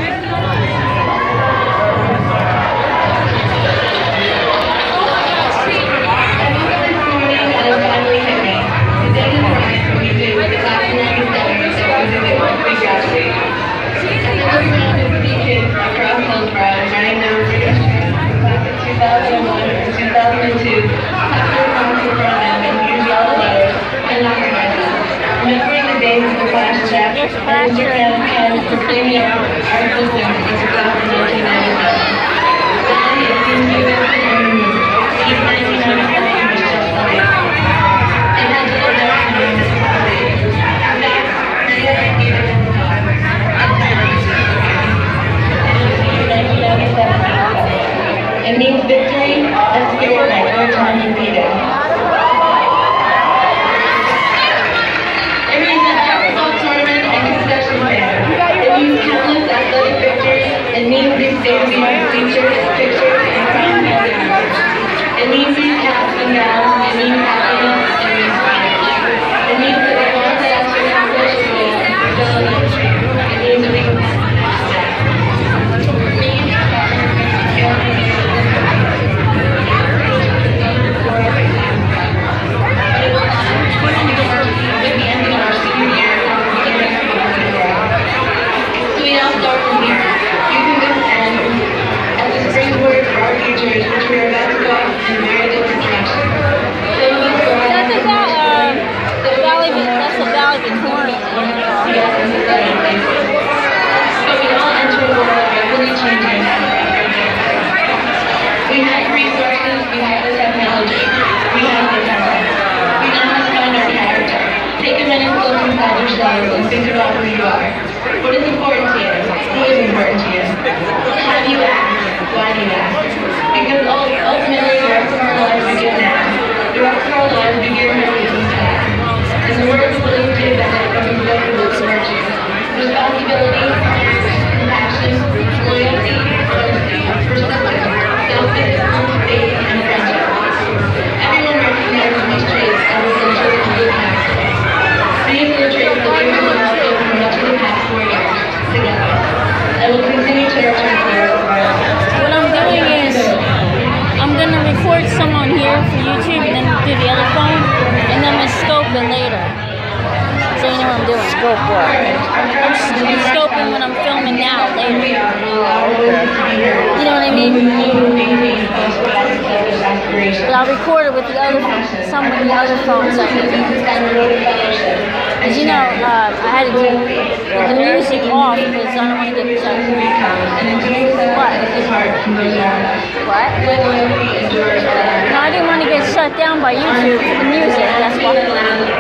It means victory and spirit like no time repeated. It means an basketball tournament and concession stand. It means countless athletic victories. It means these state-of-the-art features, pictures, and crown buildings. It means these caps and gowns. It means happiness. It means pride. It means that the ones that have to accomplish will fulfill the dream. It means that we can and think about who you are. What is important to you? Who is important to you? How do you act? Why do you act? Because ultimately the rest of our lives begin now. The rest of our lives begin when we decide. In the words of William J. Bennett from his book, The Book of Virtue, responsibility, compassion, loyalty, honesty, persistence, self-discipline, faith, and friendship. Everyone recognizes these traits as essential to good character. These are the traits that we will develop over much of the past 4 years, together. I will continue to nurture for what I'm doing is, I'm going to record someone here for YouTube, and then do the other phone, and then I'm going to scope it later. So you know what I'm doing. Scope what? I'm scoping what I'm filming now, later. You know what I mean? But I'll record it with the other, some with the other phones I can do. Because you know, I had to do the music off because I don't want to get shut. What? What? No, I didn't want to get shut down by YouTube for the music, that's why.